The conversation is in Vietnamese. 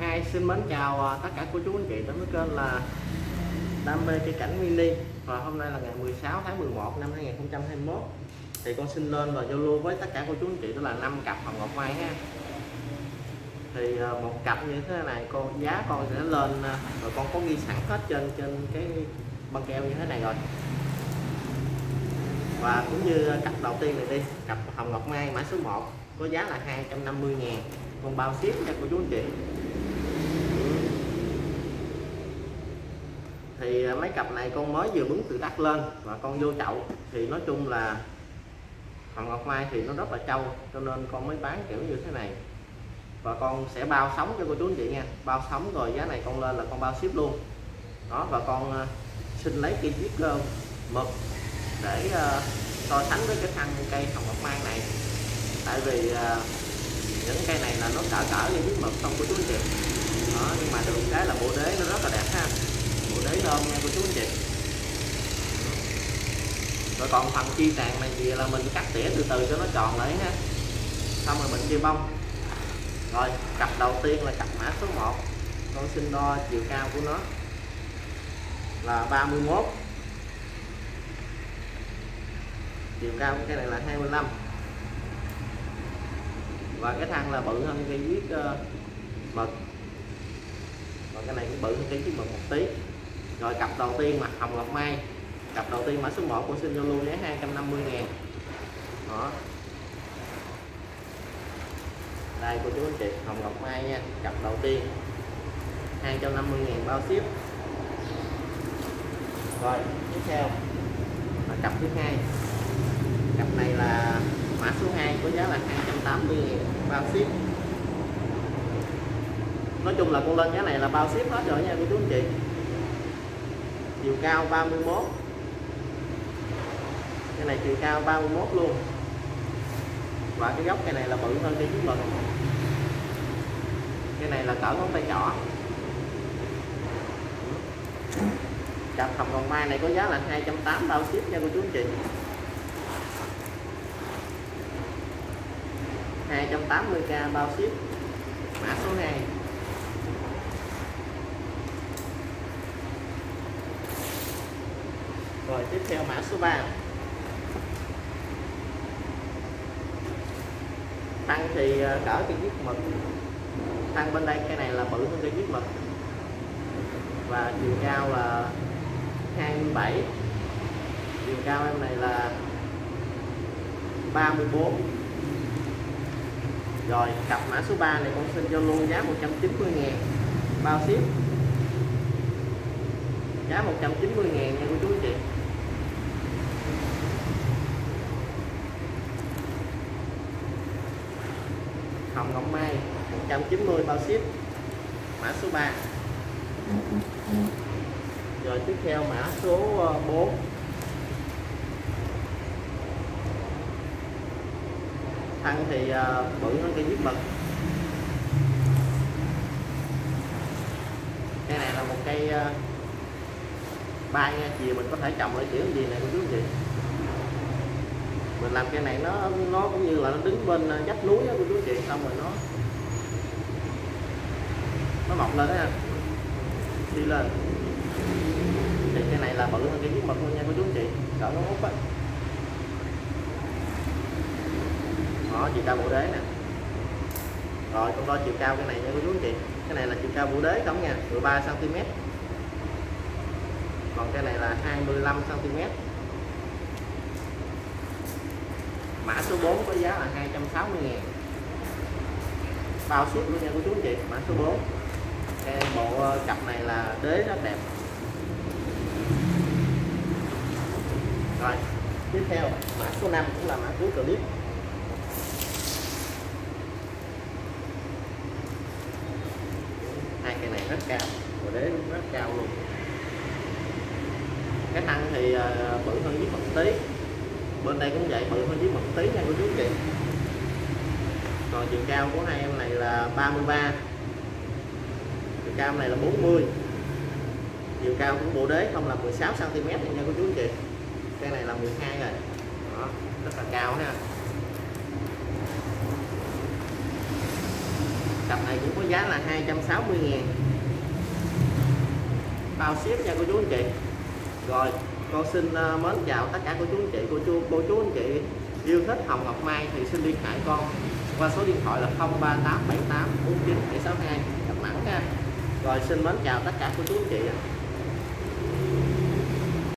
Xin mến chào tất cả cô chú anh chị đến với kênh là Đam mê cây cảnh mini. Và hôm nay là ngày 16 tháng 11 năm 2021. Thì con xin lên và giao lưu với tất cả cô chú anh chị đó là 5 cặp hồng ngọc mai ha. Thì một cặp như thế này giá con sẽ lên rồi, con có ghi sẵn hết trên cái băng keo như thế này rồi. Và cũng như cặp đầu tiên này đi, cặp hồng ngọc mai mã số 1 có giá là 250.000, con bao ship cho cô chú anh chị. Thì mấy cặp này con mới vừa bứng từ đất lên và con vô chậu, thì nói chung là hồng ngọc mai thì nó rất là trâu, cho nên con mới bán kiểu như thế này. Và con sẽ bao sóng cho cô chú anh chị nha, bao sóng rồi giá này con lên là con bao ship luôn đó. Và con xin lấy cây viết mực để so sánh với cái thân cây hồng ngọc mai này, tại vì những cây này là nó cỡ như viết mực không cô chú anh chị đó. Nhưng mà được cái là bộ đế nó rất là đẹp ha, bộ đế ôm nha cô chú anh chị. Rồi còn phần chi tàn này thì là mình cắt tỉa từ từ cho nó tròn lại ha, xong rồi mình chia bông. Rồi cặp đầu tiên là cặp mã số 1, con xin đo chiều cao của nó là 31, chiều cao của cái này là 25, và cái thân là bự hơn cây viết mực, và cái này cũng bự hơn cây viết mực một tí. Rồi cặp đầu tiên mặt hồng ngọc mai, cặp đầu tiên mã số 1 của xin giao lưu giá 250.000 đó. Đây cô chú anh chị, hồng ngọc mai nha, cặp đầu tiên 250.000 bao ship. Rồi tiếp theo là cặp thứ hai, cặp này là mã số 2 có giá là 280.000 bao ship. Nói chung là con lên giá này là bao ship hết rồi nha cô chú anh chị. Chiều cao 31, cái này chiều cao 31 luôn, và cái góc cây này là bự hơn cây viết mực, cái này là cỡ ngón tay trỏ. Cặp hồng ngọc mai này có giá là 280 bao ship nha cô chú anh chị, 280k bao ship, mã số 2. Rồi tiếp theo mã số 3, thân thì cỡ cây viết mực, thân bên đây cái này là bự hơn cây viết mực, và chiều cao là 27, chiều cao em này là 34. Rồi cặp mã số 3 này con xin cho luôn giá 190.000 bao ship, giá 190.000 nha cô chú anh chị. Hồng ngọc mai 190 bao ship, mã số 3. Rồi tiếp theo mã số 4, thân thì bự hơn cây viết mực, cây này là một cây bay nha, chiều mình có thể trồng lại kiểu gì này cô chú anh chị. Mình làm cây này nó cũng như là nó đứng bên vách núi đó cô chú anh chị, xong rồi nó mọc lên đó ha, đi lên. Thì cái này là bự hơn cây viết mực luôn nha cô chú anh chị, cỡ nó út á. Đó, chiều cao bộ đế nè. Rồi con đo chiều cao cái này nha cô chú anh chị, cái này là chiều cao bộ đế không nha, 13 cm, còn cái này là 25 cm. Mã số 4 có giá là 260.000 bao ship luôn nha cô chú anh chị, mã số 4. Cái bộ cặp này là đế rất đẹp. Rồi tiếp theo mã số 5 cũng là mã cuối clip, hai cây này rất cao, bộ đế rất cao luôn. Cái thân thì bự hơn viết mực tí, bên đây cũng vậy, bự hơn viết mực tí nha cô chú anh chị. Còn chiều cao của hai em này là 33, chiều cao này là 40, chiều cao của bộ đế không là 16 cm nha cô chú anh chị, cây này là 12 rồi đó, rất là cao ha. cặp này cũng có giá là 260.000, bao ship nha cô chú anh chị. Rồi con xin mến chào tất cả cô chú anh chị, cô chú anh chị yêu thích hồng ngọc mai thì xin liên hệ con qua số điện thoại là 0387849762 Đà Nẵng nha. Rồi xin mến chào tất cả cô chú anh chị.